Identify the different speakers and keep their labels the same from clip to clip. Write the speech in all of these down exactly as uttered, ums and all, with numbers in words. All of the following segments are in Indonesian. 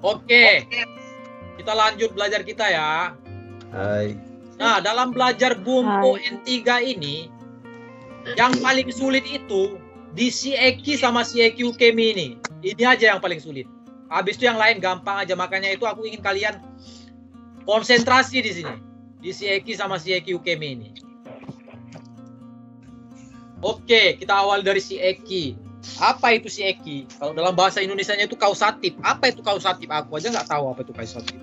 Speaker 1: Oke, kita lanjut belajar kita ya.
Speaker 2: Hai.
Speaker 1: Nah, dalam belajar Bumpo N tiga ini, yang paling sulit itu di Shieki sama Shieki Ukemi ini. Ini aja yang paling sulit. Habis itu yang lain gampang aja. Makanya itu aku ingin kalian konsentrasi di sini. Di Shieki sama Shieki Ukemi ini. Oke, kita awal dari Shieki. Apa itu Shieki? Kalau dalam bahasa Indonesianya itu kausatif. Apa itu kausatif? Aku aja nggak tahu apa itu kausatif.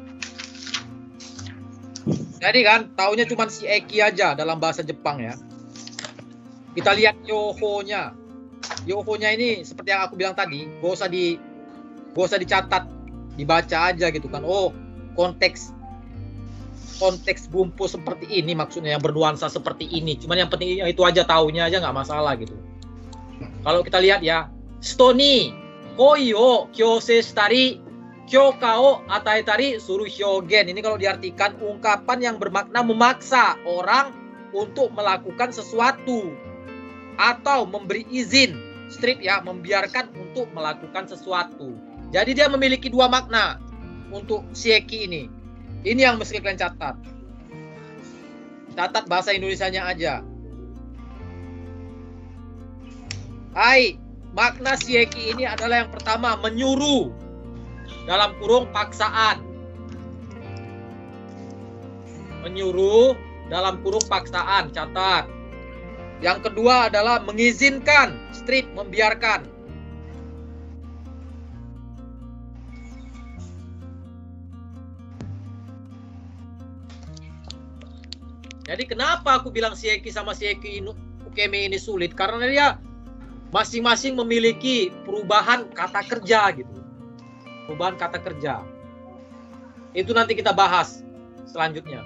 Speaker 1: Jadi kan, taunya cuma Shieki aja dalam bahasa Jepang ya. Kita lihat yoho-nya. Yoho-nya ini seperti yang aku bilang tadi, gak usah di gak usah dicatat, dibaca aja gitu kan. Oh, konteks konteks Bumpo seperti ini maksudnya, yang bernuansa seperti ini. Cuman yang penting itu aja, taunya aja nggak masalah gitu. Kalau kita lihat ya, Stoni koi o kyosei shitari kyoka o ataetari suru hyogen. Ini kalau diartikan ungkapan yang bermakna memaksa orang untuk melakukan sesuatu atau memberi izin, strip ya, membiarkan untuk melakukan sesuatu. Jadi dia memiliki dua makna untuk Shieki ini. Ini yang mesti kalian catat. Catat bahasa Indonesianya aja. Hai, makna Shieki ini adalah yang pertama, menyuruh. Dalam kurung paksaan. Menyuruh dalam kurung paksaan, catat. Yang kedua adalah mengizinkan, strip, membiarkan. Jadi kenapa aku bilang Shieki sama Shieki Ukemi ini sulit? Karena dia masing-masing memiliki perubahan kata kerja gitu. Perubahan kata kerja. Itu nanti kita bahas selanjutnya.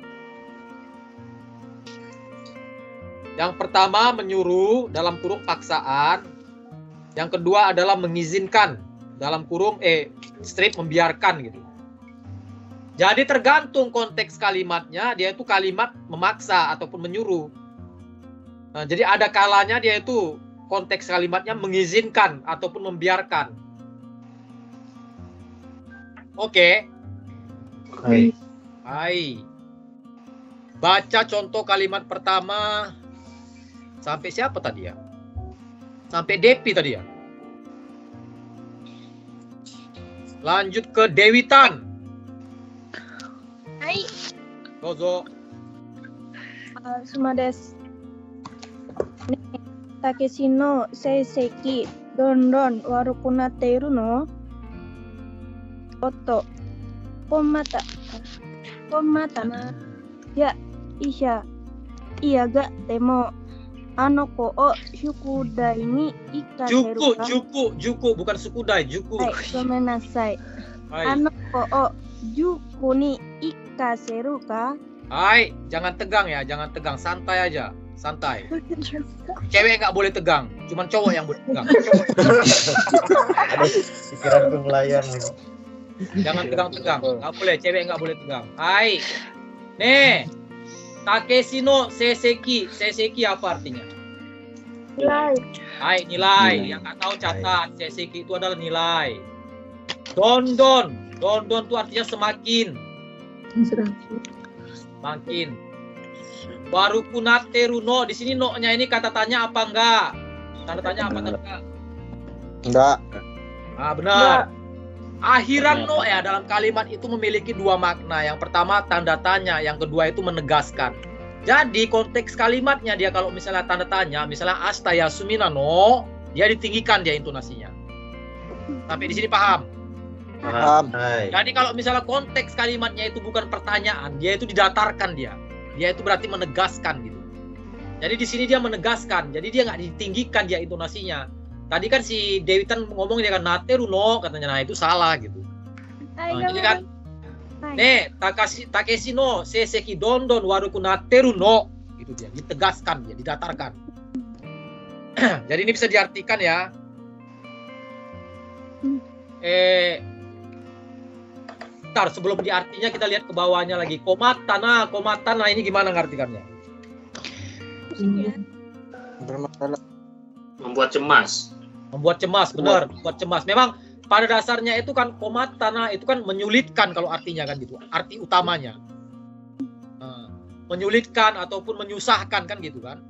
Speaker 1: Yang pertama menyuruh dalam kurung paksaan. Yang kedua adalah mengizinkan dalam kurung eh strip, membiarkan gitu. Jadi tergantung konteks kalimatnya, dia itu kalimat memaksa ataupun menyuruh. Nah, jadi ada kalanya dia itu konteks kalimatnya mengizinkan ataupun membiarkan. Oke.
Speaker 2: Hai.
Speaker 1: Hai. Baca contoh kalimat pertama. Sampai siapa tadi ya? Sampai Depi tadi ya. Lanjut ke Dewitan.
Speaker 3: Hai.
Speaker 1: Dozo.
Speaker 3: Uh, Suma desu. Takeshi no seiseki dondon waruku natte iru no? Otto. Konmata. Konmata na. Ya, iya. Iya ga demo. Ano ko o shukudai ni ikaseru
Speaker 1: Juku,
Speaker 3: ka?
Speaker 1: juku, juku, bukan sukudai, juku.
Speaker 3: Hai, gomenasai.
Speaker 1: Hai.
Speaker 3: Ano ko o juku ni ikaseru ka?
Speaker 1: Hai, jangan tegang ya, jangan tegang, santai aja, santai. Cewek nggak boleh tegang, cuman cowok yang boleh tegang.
Speaker 2: Ada pikiran gue melayang nih.
Speaker 1: Jangan tegang-tegang, nggak boleh, cewek nggak boleh tegang. Hai, nih, Takeshi no seiseki, seiseki apa artinya?
Speaker 3: Nilai.
Speaker 1: Hai, nilai,
Speaker 2: Nilai.
Speaker 1: yang nggak tahu catat, seiseki itu adalah nilai. Dondon, dondon itu artinya semakin, semakin. Baru kunateru no, di sini no-nya ini kata tanya apa enggak? Tanda tanya apa enggak?
Speaker 2: Enggak.
Speaker 1: Ah, benar. Akhiran no ya dalam kalimat itu memiliki dua makna. Yang pertama tanda tanya, yang kedua itu menegaskan. Jadi konteks kalimatnya dia kalau misalnya tanda tanya, misalnya asta yasumina no, dia ditinggikan dia intonasinya. Sampai di sini paham?
Speaker 2: Paham. Hai.
Speaker 1: Jadi kalau misalnya konteks kalimatnya itu bukan pertanyaan, dia itu didatarkan dia. Dia itu berarti menegaskan gitu. Jadi di sini dia menegaskan, jadi dia nggak ditinggikan dia intonasinya. Tadi kan si Dewitan ngomong dia kan nateru no katanya, nah itu salah gitu. Nah, jadi kan, nih Takashi Takeshi no seiseki dondon waruku nateru no, itu dia ditegaskan dia, didatarkan. Jadi ini bisa diartikan ya. Eh, ntar sebelum diartinya kita lihat ke bawahnya lagi. Komatana, komatana ini gimana ngartikannya?
Speaker 2: Bermasalah.
Speaker 4: Membuat cemas.
Speaker 1: Membuat cemas, benar, membuat cemas. Memang pada dasarnya itu kan komata, nah itu kan menyulitkan kalau artinya kan gitu, arti utamanya. Nah, menyulitkan ataupun menyusahkan kan gitu kan.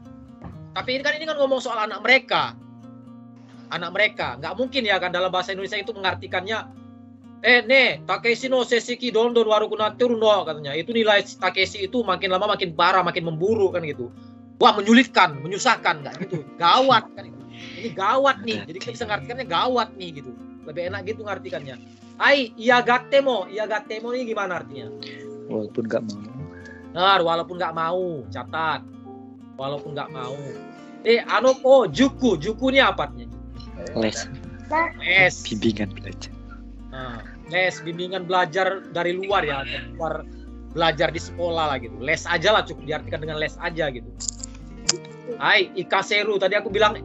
Speaker 1: Tapi ini kan ini kan ngomong soal anak mereka. Anak mereka, nggak mungkin ya kan dalam bahasa Indonesia itu mengartikannya eh ne Takeshi no seseki dondon waruku nateru no katanya. Itu nilai Takeshi itu makin lama makin parah, makin memburuk kan gitu. Wah, menyulitkan, menyusahkan nggak gitu. Gawat kan itu. Ini gawat nih. Jadi kita bisa ngartikannya gawat nih gitu. Lebih enak gitu ngartikannya. Ai, iya gatemo, iya gatemo ini gimana artinya?
Speaker 4: Walaupun nggak mau.
Speaker 1: Nah, walaupun nggak mau, catat. Walaupun nggak mau. Eh, ano oh juku, juku ini apa artinya?
Speaker 4: Les.
Speaker 1: Les.
Speaker 4: Bimbingan belajar.
Speaker 1: Nah, les bimbingan belajar dari luar ya, luar belajar di sekolah lah gitu. Les aja lah, cukup diartikan dengan les aja gitu. Hai, ikaseru tadi aku bilang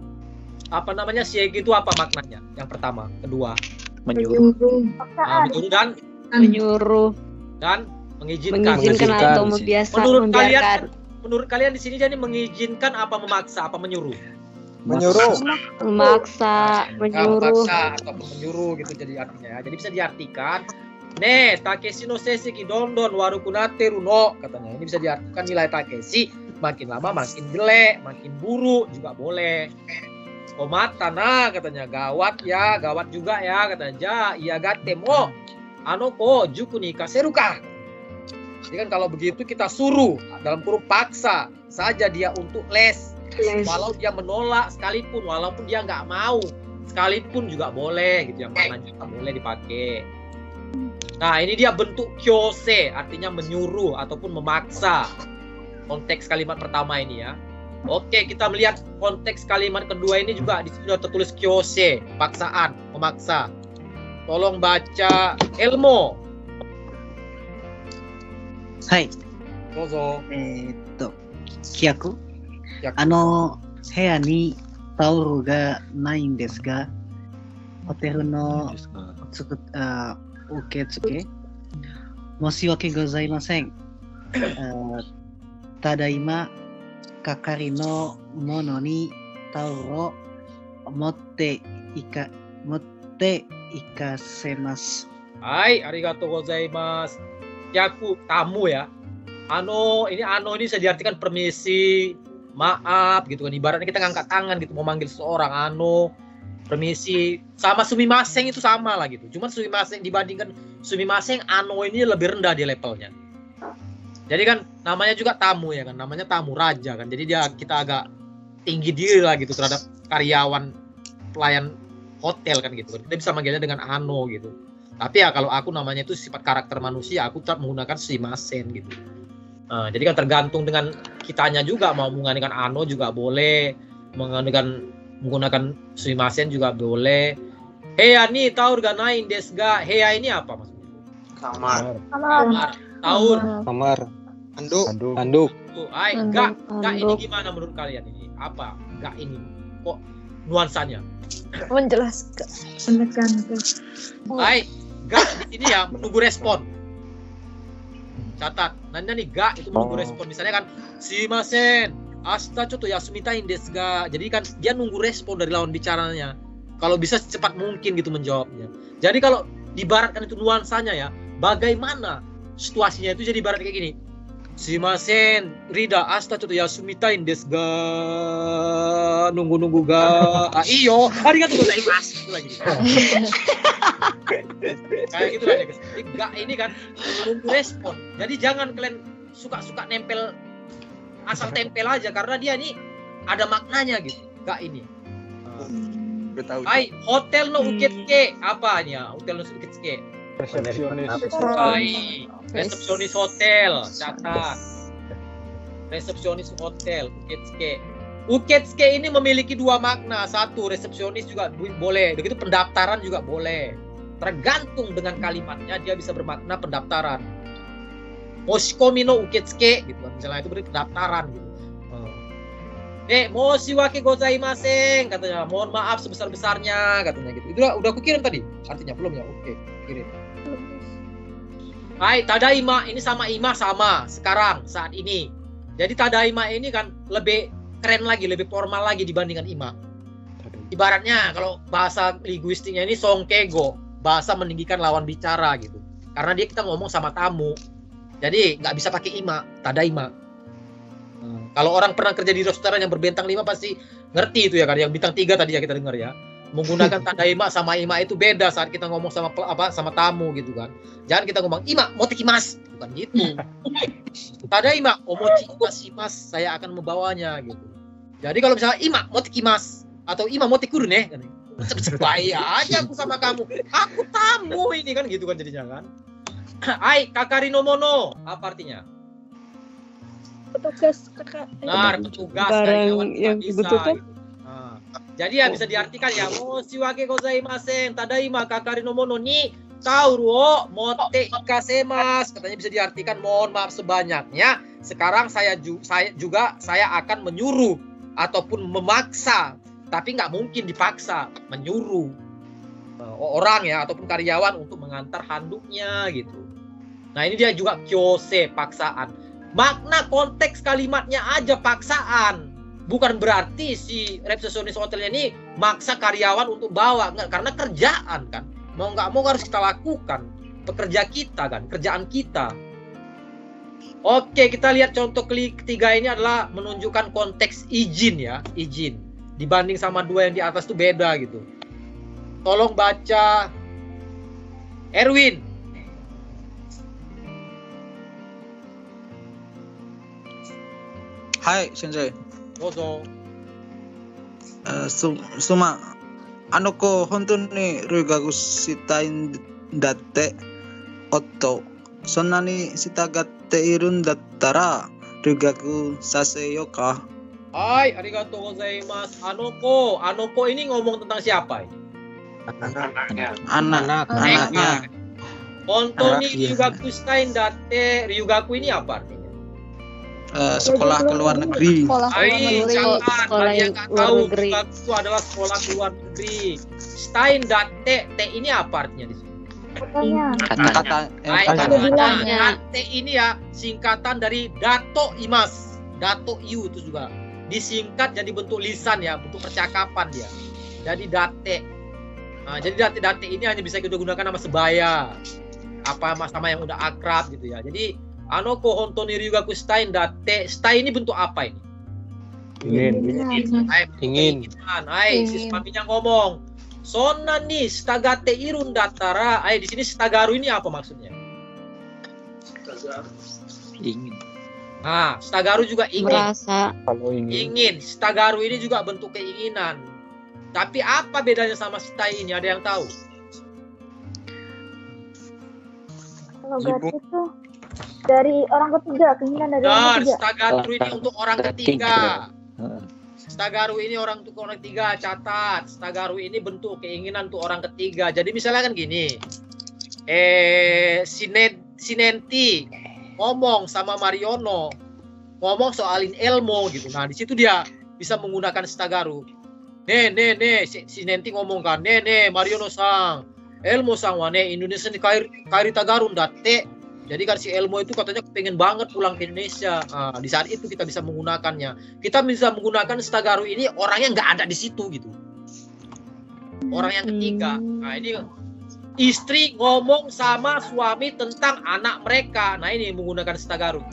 Speaker 1: apa namanya siegi itu apa maknanya? Yang pertama, kedua
Speaker 4: Menyuruh.
Speaker 1: nah, menyuruh dan
Speaker 5: Menyuruh,
Speaker 1: dan mengizinkan.
Speaker 5: mengizinkan
Speaker 4: Mengizinkan
Speaker 5: atau
Speaker 4: sih.
Speaker 5: membiasa,
Speaker 1: Menurut
Speaker 5: membiarkan.
Speaker 1: kalian, menurut kalian di sini jadi mengizinkan apa memaksa apa menyuruh?
Speaker 2: Menyuruh.
Speaker 5: Memaksa, menyuruh.
Speaker 1: Memaksa atau menyuruh gitu jadi artinya ya. Jadi bisa diartikan ne Takeshi no seseki dondon waruku nateru no katanya. Ini bisa diartikan nilai Takeshi makin lama makin jelek, makin buruk juga boleh. Komata nah katanya gawat ya, gawat juga ya katanya. Ja, iya gatemo. Ano ko juku ni kaseru ka. Jadi kan kalau begitu kita suruh dalam kurung paksa saja dia untuk les.
Speaker 5: Les.
Speaker 1: Walau dia menolak sekalipun, walaupun dia nggak mau sekalipun juga boleh gitu, yang mana juga boleh dipakai. Nah ini dia bentuk kyose, artinya menyuruh ataupun memaksa. Konteks kalimat pertama ini ya. Oke, kita melihat konteks kalimat kedua ini juga di sini sudah tertulis kyose, paksaan, memaksa. Tolong baca Elmo.
Speaker 6: はい。
Speaker 1: Dozo.
Speaker 6: えーっと、規約
Speaker 1: 規約
Speaker 6: あの、部屋にタオルがないんですが、ホテルのつくあ受付、申し訳ございません。あただいま、係の者にタオルを持っていか、持っていかせます。
Speaker 1: Hai, arigatou gozaimasu. Yaku tamu ya. Ano, ini ano ini bisa diartikan permisi, maaf gitu kan. Ibaratnya kita ngangkat tangan gitu mau manggil seseorang, ano, permisi. Sama sumimasen itu sama lah gitu. Cuman sumimasen dibandingkan sumimasen, ano ini lebih rendah di levelnya. Jadi kan namanya juga tamu ya kan, namanya tamu raja kan. Jadi dia kita agak tinggi diri lah gitu terhadap karyawan pelayan hotel kan gitu. Kita bisa manggilnya dengan ano gitu. Tapi ya kalau aku namanya itu sifat karakter manusia, aku tetap menggunakan sumimasen gitu. Nah, jadi kan tergantung dengan kitanya juga, mau menggunakan ano juga boleh, menggunakan menggunakan sumimasen juga boleh. Heya nih taur ga nain desu ga. Heya ini apa maksudnya?
Speaker 2: Kamar.
Speaker 1: Kamar. Taur.
Speaker 2: Kamar. Handuk.
Speaker 4: Handuk.
Speaker 2: Handuk.
Speaker 1: Tuh, ay,
Speaker 5: Handuk,
Speaker 1: gak, gak ini
Speaker 5: handuk.
Speaker 1: gimana menurut kalian ini? Apa? Gak ini? Kok nuansanya?
Speaker 3: Menjelaskan. Menekankan.
Speaker 1: Ay, gak di sini ya menunggu respon. Catat, nanya nih gak itu menunggu
Speaker 4: Oh.
Speaker 1: respon. Misalnya kan, shimasen, asta choto yasumitain desu ga. Jadi kan dia nunggu respon dari lawan bicaranya. Kalau bisa secepat mungkin gitu menjawabnya. Jadi kalau dibaratkan itu nuansanya ya, bagaimana situasinya itu jadi ibarat kayak gini. Shimasen, Rida, asta choto yasumitain desu ga. Nunggu-nunggu ga. Ah, iyo, arigatou gozaimasu. Itu lagi. Kayak gitu lah ya guys. Gak ini kan nunggu respon. Jadi jangan kalian suka-suka nempel asal tempel aja karena dia ini ada maknanya gitu. Gak ini. Hai, hotel no uketsuke apanya? Hotel no uketsuke.
Speaker 2: Resepsionis.
Speaker 1: Hai, resepsionis hotel. Catat. Resepsionis hotel uketsuke. Uketsuke ini memiliki dua makna. Satu, resepsionis juga boleh. Begitu pendaftaran juga boleh. Tergantung dengan kalimatnya dia bisa bermakna pendaftaran. Moshikomi no uketsuke gitu kan. Misalnya itu berarti pendaftaran gitu. Eh, moshiwake gozaimasen katanya. Mohon maaf sebesar-besarnya katanya gitu. Itu udah, udah aku kirim tadi. Artinya belum ya? Oke, kirim. Hai, tadaima ini sama ima sama sekarang saat ini. Jadi tadaima ini kan lebih keren lagi, lebih formal lagi dibandingkan ima. ibaratnya kalau bahasa linguistiknya ini songkego, bahasa meninggikan lawan bicara gitu. Karena dia kita ngomong sama tamu, jadi nggak bisa pakai ima, tadaima. Hmm. Kalau orang pernah kerja di restoran yang berbintang lima pasti ngerti itu ya kan, yang bintang tiga tadi ya kita dengar ya. Menggunakan tadaima sama ima itu beda saat kita ngomong sama apa sama tamu gitu kan. Jangan kita ngomong ima motekimasu, bukan gitu. Tadaima omochi imasimasu, saya akan membawanya gitu. Jadi kalau misalnya ima motekimasu atau ima motekuru ne, kan sebaya aja aku sama kamu. Aku tamu ini kan gitu kan jadinya kan. Ai kakari no mono, apa artinya?
Speaker 3: Petugas kakak.
Speaker 1: Nah, petugas
Speaker 5: Barang
Speaker 1: karyawan
Speaker 5: yang
Speaker 1: bisa,
Speaker 5: dibutuhkan.
Speaker 1: gitu. Nah, jadi ya bisa diartikan ya, moshiwake gozaimasen, tadaima kakari no mono ni tauru o motte ikasemasu. Katanya bisa diartikan mohon maaf sebanyaknya. Sekarang saya, ju saya juga saya akan menyuruh ataupun memaksa, tapi nggak mungkin dipaksa, menyuruh uh, orang ya ataupun karyawan untuk mengantar handuknya gitu. Nah ini dia juga kyose, paksaan. Makna konteks kalimatnya aja paksaan, bukan berarti si resepsionis hotelnya ini maksa karyawan untuk bawa, nggak, karena kerjaan kan, mau nggak mau harus kita lakukan, pekerja kita kan, kerjaan kita. Oke, kita lihat contoh ketiga ini adalah menunjukkan konteks izin ya, izin. Dibanding sama dua yang di atas tuh beda gitu. Tolong baca Erwin.
Speaker 2: Hai, sensei.
Speaker 1: Dozo.
Speaker 2: Uh, su suma, ano ko hontou ni ryugaku shitaiんだって、otto. そんなにしたがっているんだったら留学させようか.
Speaker 1: Hai, arigatou gozaimasu. Anoko, Anoko ini ngomong tentang siapa ini?
Speaker 2: Anaknya.
Speaker 4: Anak.
Speaker 2: Anaknya.
Speaker 1: Hontou ni
Speaker 2: Anak, iya.
Speaker 1: ryugaku shitaiんだって, ryugaku ini apa artinya?
Speaker 2: Uh, sekolah ke luar negeri.
Speaker 5: Sekolah
Speaker 1: Hai,
Speaker 5: negeri.
Speaker 1: jangan,
Speaker 5: Sekolah
Speaker 1: kalian nggak
Speaker 5: luar
Speaker 1: tahu
Speaker 5: negeri.
Speaker 1: ryugaku itu adalah sekolah ke luar negeri. Shitaiんだって, te ini apa artinya di sini?
Speaker 3: Katanya.
Speaker 4: Katanya.
Speaker 2: Kata,
Speaker 1: Hai,
Speaker 2: eh,
Speaker 3: Ada
Speaker 1: nah,
Speaker 3: bilangnya.
Speaker 1: Date ini ya singkatan dari dato imas, dato iu itu juga disingkat jadi bentuk lisan ya, bentuk percakapan dia. Jadi date. Nah, jadi date date ini hanya bisa kita gunakan nama sebaya, apa sama yang udah akrab gitu ya. Jadi anoko hontou ni ryugaku shitaiんだって, shitai ini bentuk apa ini?
Speaker 7: Ingin.
Speaker 1: Hai,
Speaker 7: Ingin.
Speaker 1: keinginan. Hai, si maminya ngomong. Sonna ni shitagatte irun dattara. Hai, di sini shitagaru ini apa maksudnya?
Speaker 4: Ingin.
Speaker 1: Nah, shitagaru juga ingin.
Speaker 5: Merasa.
Speaker 7: Kalau ingin.
Speaker 1: Ingin. Shitagaru ini juga bentuk keinginan. Tapi apa bedanya sama shitai ini? Ada yang tahu?
Speaker 3: Kalau berarti itu dari orang ketiga, keinginan dari orang
Speaker 1: Nah,
Speaker 3: ketiga.
Speaker 1: shitagaru ini untuk orang ketiga.
Speaker 4: Heeh.
Speaker 1: Shitagaru ini orang untuk orang ketiga, catat. Shitagaru ini bentuk keinginan untuk orang ketiga. Jadi misalnya kan gini. Eh, Sinet, Sinenti ngomong sama Mariono, ngomong soalin Elmo gitu. Nah, di situ dia bisa menggunakan shitagaru. Ne, ne, ne, si, si Nenti ngomong kan, ne, ne, Mariono-sang, Elmo-sang wa ne, Indonesia ni kairi, kairi tagarun datte. Jadi kan si Elmo itu katanya pengen banget pulang ke Indonesia. Nah, di saat itu kita bisa menggunakannya. Kita bisa menggunakan shitagaru ini orang yang nggak ada di situ gitu. Orang yang ketiga. Nah, ini istri ngomong sama suami tentang anak mereka. Nah, ini menggunakan shitagaru.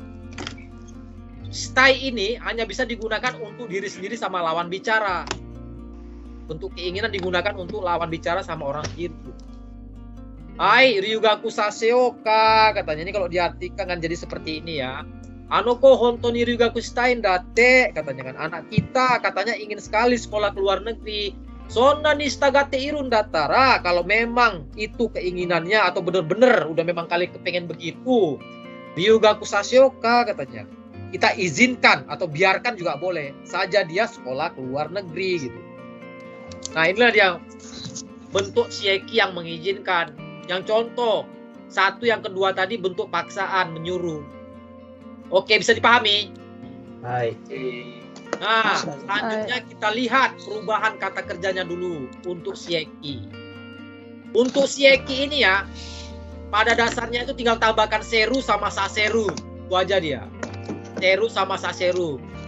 Speaker 1: Shitai ini hanya bisa digunakan untuk diri sendiri sama lawan bicara. Bentuk keinginan digunakan untuk lawan bicara sama orang kiri. Hai, ryugaku saseo ka, katanya ini kalau diartikan kan jadi seperti ini ya. Anoko hontou ni ryugaku shitaiんだって, katanya kan anak kita katanya ingin sekali sekolah ke luar negeri. Sonna ni shitagatte irun dattara, kalau memang itu keinginannya atau benar-benar udah memang kali kepengen begitu. Ryugaku saseo ka, katanya. Kita izinkan atau biarkan juga boleh saja dia sekolah ke luar negeri gitu. Nah, inilah dia bentuk shieki yang mengizinkan. Yang contoh satu, yang kedua tadi bentuk paksaan, menyuruh. Oke, bisa dipahami?
Speaker 2: Hai.
Speaker 1: Nah, selanjutnya kita lihat perubahan kata kerjanya dulu untuk shieki. Untuk shieki ini ya, pada dasarnya itu tinggal tambahkan seru sama saseru. Itu aja dia. Seru sama saseru.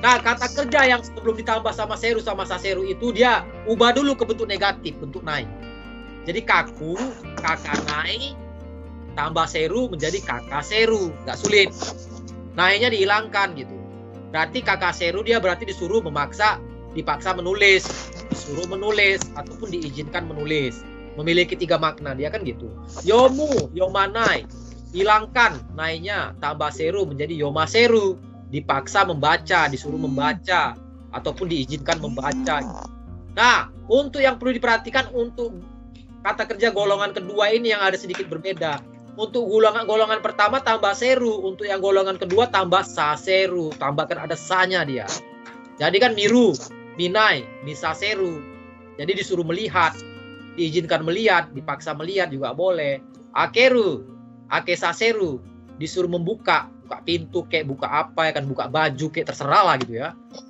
Speaker 1: Nah, kata kerja yang sebelum ditambah sama seru sama saseru itu dia ubah dulu ke bentuk negatif, bentuk nai. Jadi kaku, kakanai, tambah seru menjadi kakaseru, nggak sulit. Nainya dihilangkan gitu. Berarti kakaseru dia berarti disuruh memaksa, dipaksa menulis, disuruh menulis ataupun diizinkan menulis. Memiliki tiga makna dia kan gitu. Yomu, yomanai, hilangkan nainya, tambah seru menjadi yomaseru. Dipaksa membaca, disuruh membaca, ataupun diizinkan membaca. Nah, untuk yang perlu diperhatikan untuk kata kerja golongan kedua ini yang ada sedikit berbeda. Untuk golongan golongan pertama tambah seru, untuk yang golongan kedua tambah saseru, tambahkan ada sanya dia. Jadi kan miru, minai, misaseru. Jadi disuruh melihat, diizinkan melihat, dipaksa melihat juga boleh. Akeru, akesaseru, disuruh membuka, buka pintu kayak buka apa ya kan, buka baju kayak terserah lah gitu ya.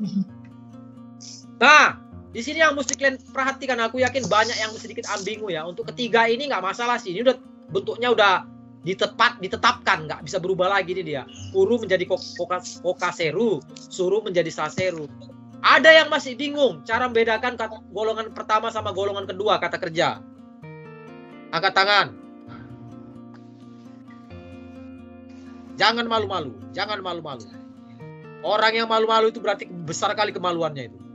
Speaker 1: Nah, di sini yang mesti kalian perhatikan, aku yakin banyak yang sedikit ambigu ya. Untuk ketiga ini nggak masalah sih, ini udah bentuknya udah ditepat, ditetapkan, nggak bisa berubah lagi nih dia. Uru menjadi kokaseru, suruh menjadi saseru. Ada yang masih bingung cara membedakan kata golongan pertama sama golongan kedua kata kerja? Angkat tangan. Jangan malu-malu, jangan malu-malu. Orang yang malu-malu itu berarti besar kali kemaluannya itu.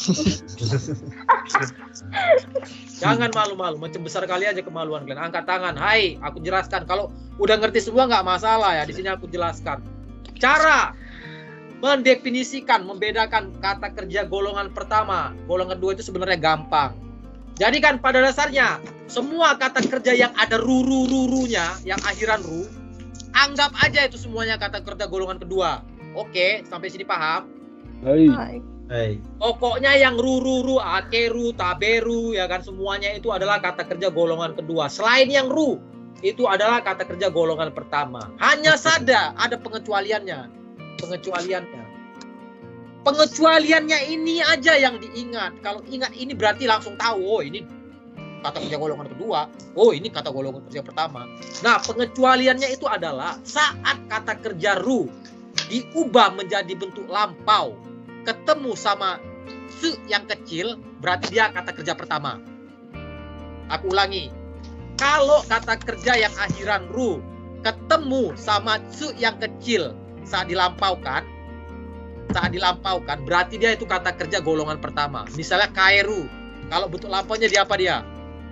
Speaker 1: Jangan malu-malu, macam besar kali aja kemaluan kalian. Angkat tangan, hai, aku jelaskan. Kalau udah ngerti semua nggak masalah ya. Di sini aku jelaskan cara mendefinisikan, membedakan kata kerja golongan pertama, golongan kedua itu sebenarnya gampang. Jadi kan pada dasarnya semua kata kerja yang ada ru-ru-ru-runya, yang akhiran ru, anggap aja itu semuanya kata kerja golongan kedua. Oke, sampai sini paham?
Speaker 3: Hai.
Speaker 7: Hai.
Speaker 1: Pokoknya yang ru-ru-ru, akeru, taberu, ya kan, semuanya itu adalah kata kerja golongan kedua. Selain yang ru, itu adalah kata kerja golongan pertama. Hanya saja ada pengecualiannya. Pengecualiannya. Pengecualiannya ini aja yang diingat. Kalau ingat ini berarti langsung tahu, oh ini kata kerja golongan kedua, oh ini kata golongan kerja pertama. Nah, pengecualiannya itu adalah saat kata kerja ru diubah menjadi bentuk lampau, ketemu sama se yang kecil, berarti dia kata kerja pertama. Aku ulangi. Kalau kata kerja yang akhiran ru ketemu sama se yang kecil saat dilampaukan, saat dilampaukan, berarti dia itu kata kerja golongan pertama. Misalnya kaeru, kalau bentuk lampaunya dia apa dia?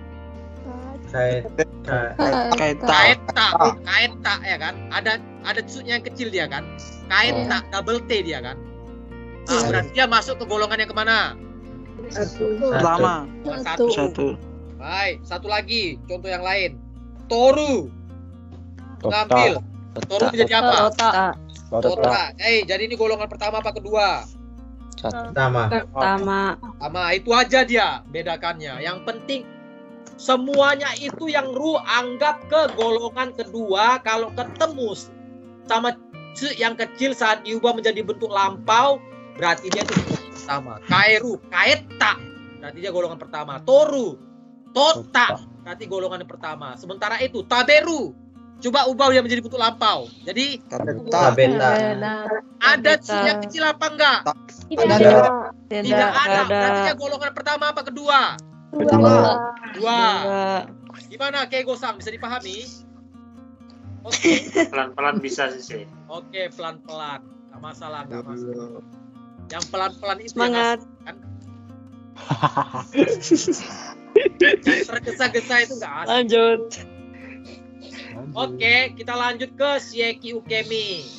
Speaker 7: Kaeta.
Speaker 2: Kaeta.
Speaker 1: Kaeta, kaeta ya kan? Ada ada su-nya yang kecil dia kan? Kaeta, double T dia kan? Nah, berarti dia masuk ke golongan yang kemana?
Speaker 2: Pertama.
Speaker 1: Satu.
Speaker 2: Satu.
Speaker 1: Baik, satu lagi, contoh yang lain. Toru. Ngambil. Toru menjadi apa?
Speaker 5: Tota.
Speaker 1: Tota. Eh, jadi ini golongan pertama apa kedua?
Speaker 7: Pertama.
Speaker 5: Pertama.
Speaker 1: Sama, itu aja dia bedakannya. Yang penting semuanya itu yang ru anggap ke golongan kedua. Kalau ketemu sama se yang kecil saat diubah menjadi bentuk lampau, berarti dia itu golongan pertama. Kaeru, kaeta, berarti dia golongan pertama. Toru, tota, berarti golongan yang pertama. Sementara itu taberu, coba ubah dia menjadi bentuk lampau. Jadi
Speaker 7: Tabeta.
Speaker 1: ada se yang kecil apa enggak?
Speaker 3: Tidak.
Speaker 1: Tidak ada. Berarti dia golongan pertama apa kedua?
Speaker 3: Dua.
Speaker 1: Dua. Gimana Keigo-san, bisa dipahami? Oke.
Speaker 8: Pelan-pelan bisa sih.
Speaker 1: Oke, pelan-pelan. Enggak masalah, enggak masalah. Yang pelan-pelan itu
Speaker 5: Semangat.
Speaker 1: yang kan? Yang tergesa-gesa itu enggak asik.
Speaker 5: Lanjut.
Speaker 1: Oke, kita lanjut ke Shieki Ukemi.